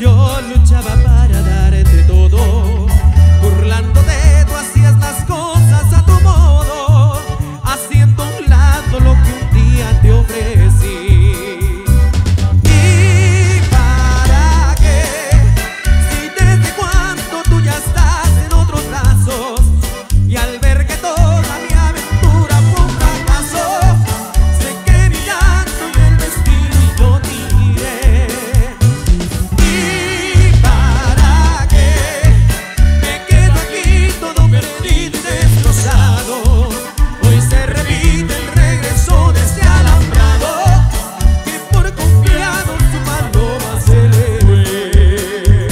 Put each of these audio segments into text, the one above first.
yo luchaba para darte todo. Burlándote, tú hacías las cosas a tu modo, haciendo a un lado lo que un día te ofrecí. ¿Y para qué? Si desde cuánto tú ya estás en otros brazos, y al ver que toda mi aventura fue un fracaso, sé que mi llanto y el destino y yo tiré. ¿Y para qué? Me quedo aquí todo perdido y destrozado. Hoy se repite el regreso de este alambrado, que por confiado su paloma se le fue.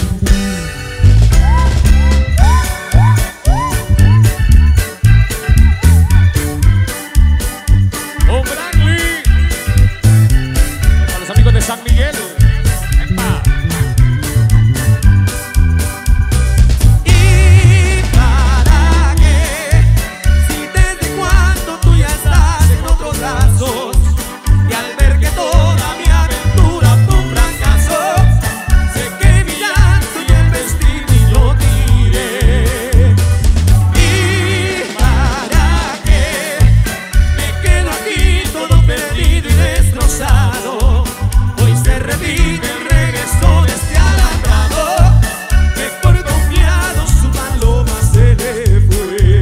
Don Branly, para los amigos de San Miguel. ¡Epa! ¿Y para qué? Si desde cuando tú ya estás en otros brazos, y al ver que toda mi aventura fue un fracaso, sé que mi llanto y el destino y yo tiré. ¿Y para qué? Me quedo aquí todo perdido y destrozado. Hoy se repite el regreso de este alambrado, que por confiado su paloma se le fue.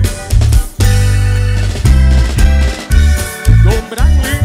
Don Branly.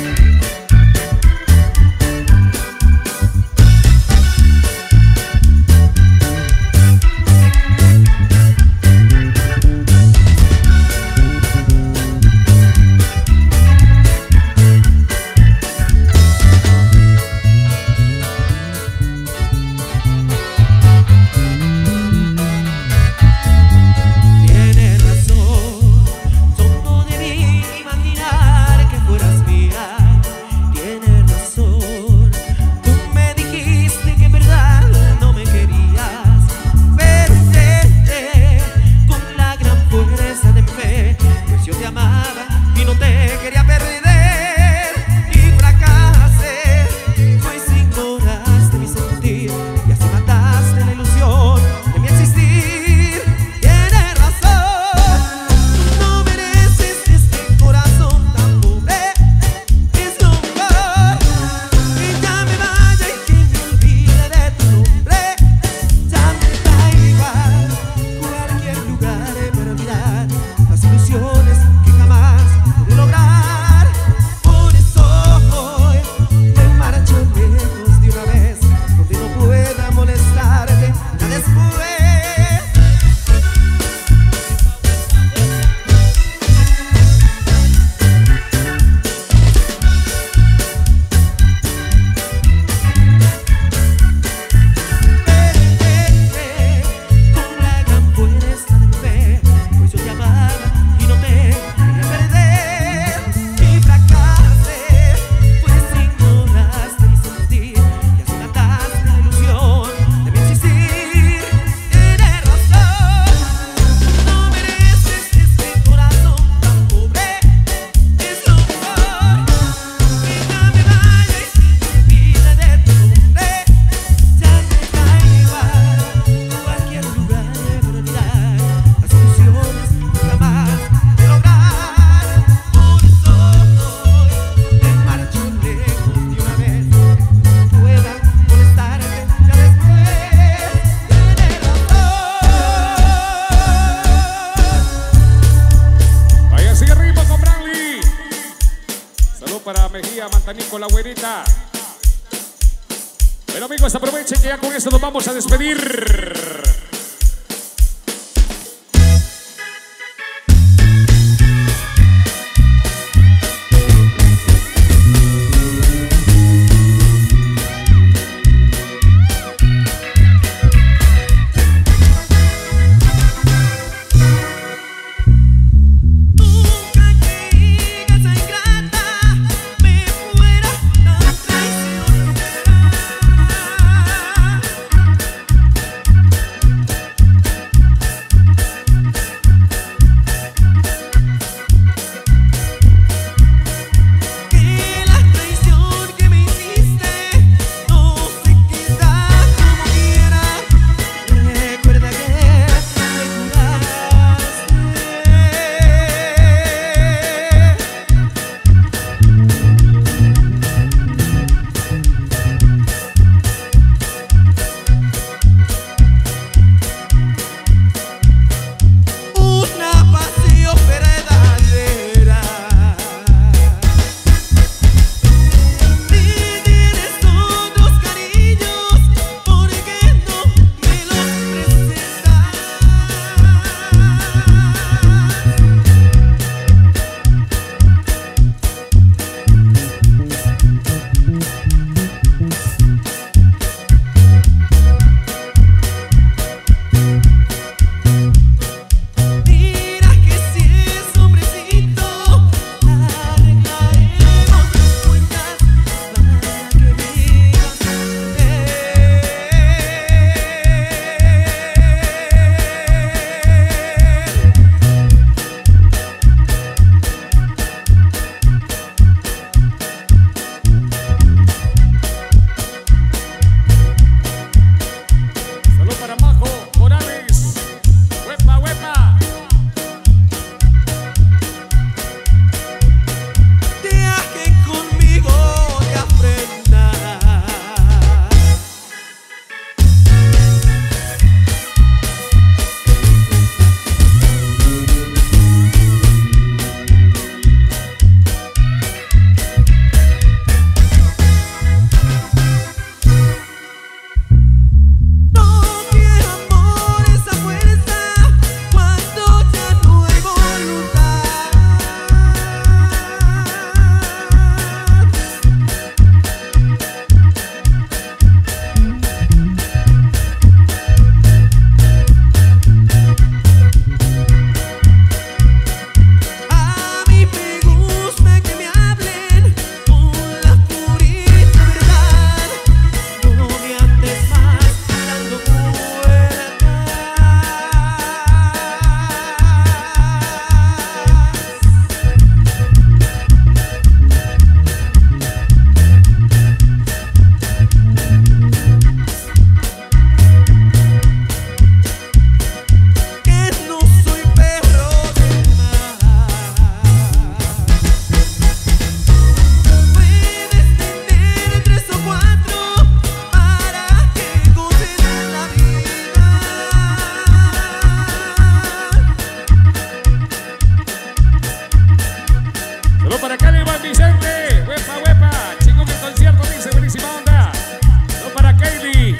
Tienes razón, solo debí imaginar que fueras mía. Tienes razón, tú me dijiste que en verdad no me querías, pero intenté con la gran fuerza de mi fe, pues yo te amaba y no te quería perder. Y fracasé, pues ignoraste mi sentir y así mataste la ilusión de mi existir. Tienes razón, tú no mereces este corazón tan pobre. Es lo mejor que ya me vaya y que me olvide de tu nombre. Ya me da igual cualquier lugar para olvidar las ilusiones que jamás pude lograr. Por eso hoy me marcho lejos de una vez, donde no pueda molestarte ya después. Con la gran fuerza de mi fe, pues yo te amaba y no te quería perder. Y fracasé, pues ignoraste mi sentir y así mataste la ilusión de mi existir. Tienes razón, no mereces este corazón tan pobre. Es lo mejor que ya me vaya y se me olvide de tu nombre. Ya me da igual cualquier lugar para olvidar las ilusiones que jamás pude lograr. Por eso hoy me marcho lejos de una vez, no pueda molestarte ya después. Tienes razón. Vaya, sigue ritmo con Branly. Salud para Mejía, Mantanico, la güerita. Bueno, amigos, aprovechen que ya con esto nos vamos a despedir.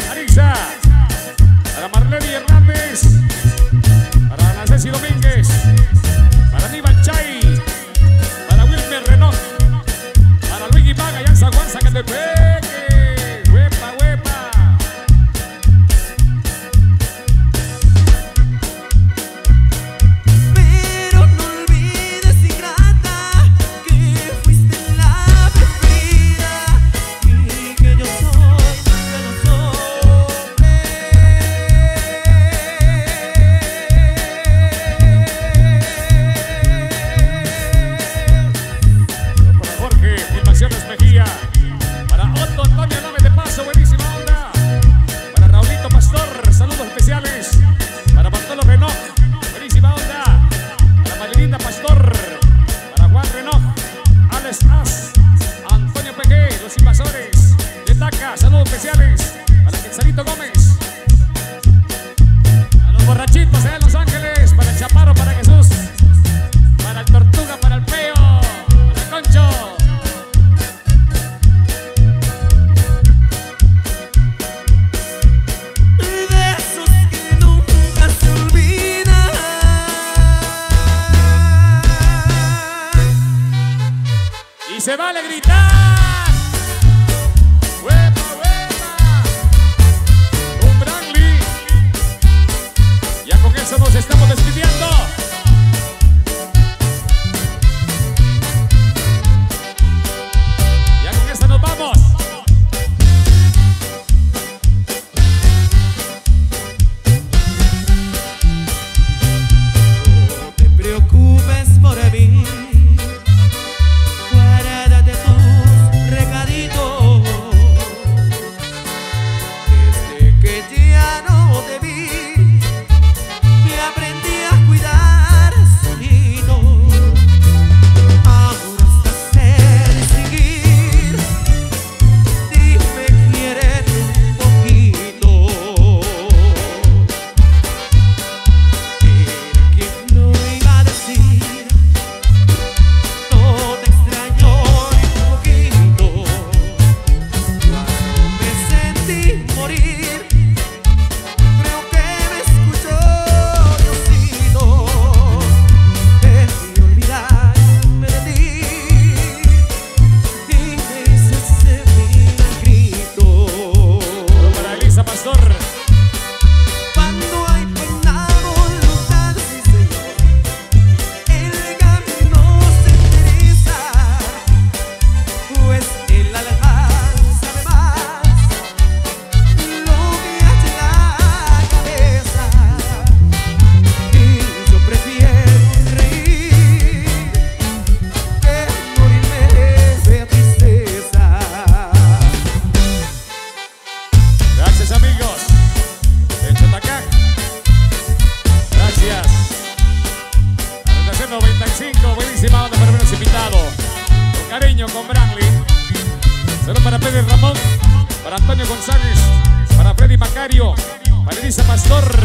Arisa, para Marlene Hernández, para Ana Ceci Domínguez, para Aníbal Chay, para Wilmer Renault, para Luis Guimán, allá en San Juan, Zacatepeque. ¡Huepa, huepa! Pero no olvides, ingrata, que fuiste la preferida y que yo soy de los hombres. Para Jorge, Filmaciones Mejía, para Otto Antonio Nave de Paso, buenísima onda. Para Raulito Pastor, saludos especiales. Para Bartolo Renault, buenísima onda. Para Marilinda Pastor, para Juan Renault, Alex As, Antonio PG, Los Invasores de Taca, saludos especiales. Para Quetzalito Gómez, para los borrachitos allá en Los Ángeles, para el Chaparro, para Jesús, para el Tortuga, para el Peo, para el Concho. De esos que nunca se olvidan. Y se vale gritar. ¡Huepa, huepa! Un Branly. Ya con eso nos estamos despidiendo. Ya con eso nos vamos. No te preocupes por mí, guárdate tus recaditos. Desde que ya no te vi, me aprendí a cuidar solito. Ahora hasta sé distinguir, dime quieren un poquito. Era quien lo iba a decir, no te extraño ni un poquito. Cuando me sentí morir, creo que me escuchó Diosito. Debí olvidarme de ti y me hice ese milagrito. Para Elisa Pastor. Cuando hay buena voluntad, sí señor, el camino se endereza, pues el alma sabe más lo que hay en la cabeza. Y yo prefiero reír que morirme de tristeza. Gracias, amigos de Chotacán. Gracias. Relación 95, buenísima onda para vernos invitado. Con cariño, con Branly. Saludos para Pedro Ramón, para Antonio González, para Freddy Macario, para Elisa Pastor,